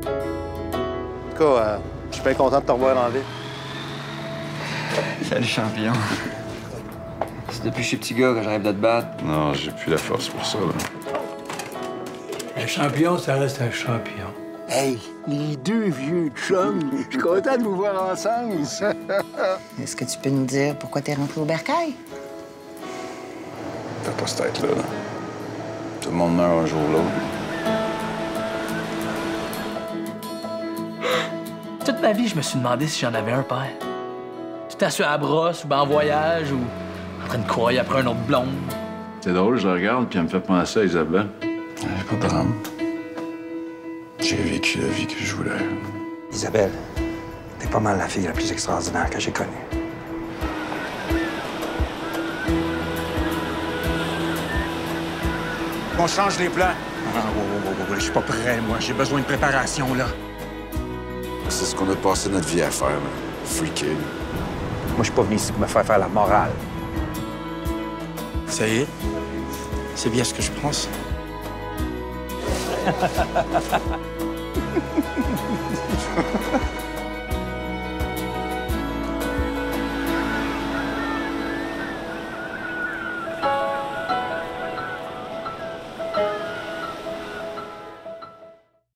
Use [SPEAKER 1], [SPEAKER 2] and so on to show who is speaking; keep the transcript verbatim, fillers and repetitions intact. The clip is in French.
[SPEAKER 1] En tout cas, euh, je suis bien content de te revoir en ville.
[SPEAKER 2] Salut, champion. C'est depuis que je suis petit gars que je rêve de te battre.
[SPEAKER 3] Non, j'ai plus la force pour ça, là.
[SPEAKER 4] Un champion, ça reste un champion.
[SPEAKER 5] Hey, les deux vieux chums, je suis content de vous voir ensemble.
[SPEAKER 6] Est-ce que tu peux nous dire pourquoi t'es rentré au bercail?
[SPEAKER 3] T'as pas cette tête-là, là. Tout le monde meurt un jour ou l'autre.
[SPEAKER 7] Toute ma vie, je me suis demandé si j'en avais un père. Tout assis à la brosse, ou ben en voyage, ou en train de courir après un autre blonde.
[SPEAKER 3] C'est drôle, je la regarde, puis elle me fait penser à Isabelle. J'ai pas de drame. J'ai vécu la vie que je voulais.
[SPEAKER 8] Isabelle, t'es pas mal la fille la plus extraordinaire que j'ai connue. On change les plans. Ah, ouais, ouais, ouais, ouais, je suis pas prêt, moi. J'ai besoin de préparation, là.
[SPEAKER 3] C'est ce qu'on a passé notre vie à faire, là. Freaker.
[SPEAKER 8] Moi, je suis pas venu ici pour me faire faire la morale.
[SPEAKER 9] Ça y est, c'est bien ce que je pense.